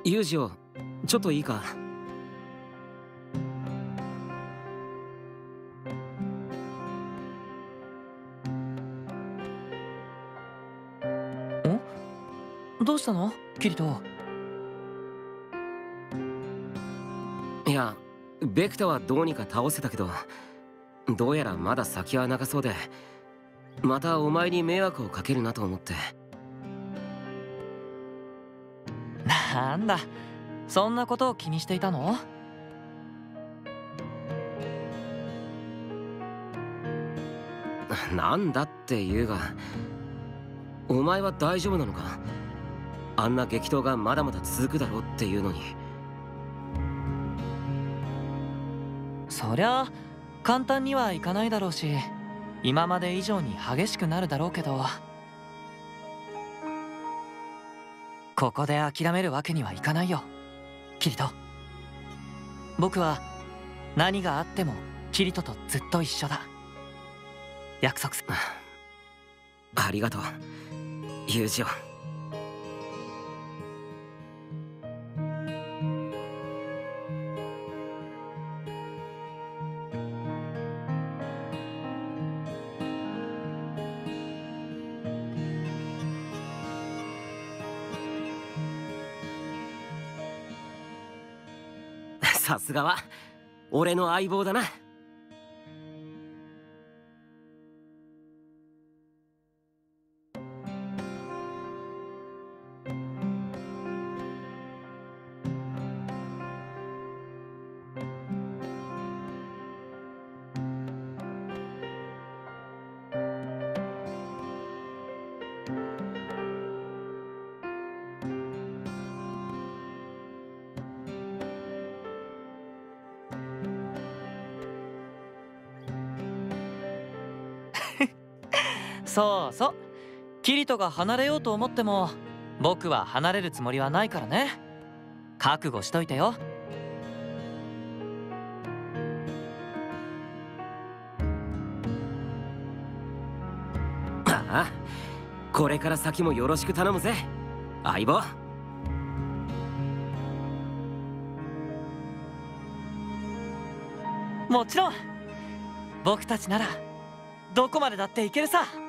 ユージをちょっといいか。 どうしたのキリト？ いや、ベクタはどうにか倒せたけど、どうやらまだ先は長そうで、またお前に迷惑をかけるなと思って。 なんだ、そんなことを気にしていたの？ なんだって言うが、お前は大丈夫なのか？あんな激闘がまだまだ続くだろうっていうのに。 そりゃ簡単にはいかないだろうし、今まで以上に激しくなるだろうけど、ここで諦めるわけにはいかないよ、キリト。僕は何があってもキリトとずっと一緒だ。約束す。 ありがとう、ユージオ。さすがは俺の相棒だな。 そうそう、キリトが離れようと思っても僕は離れるつもりはないからね。覚悟しといてよ。 ああ、これから先もよろしく頼むぜ、相棒。 もちろん僕たちならどこまでだって行けるさ。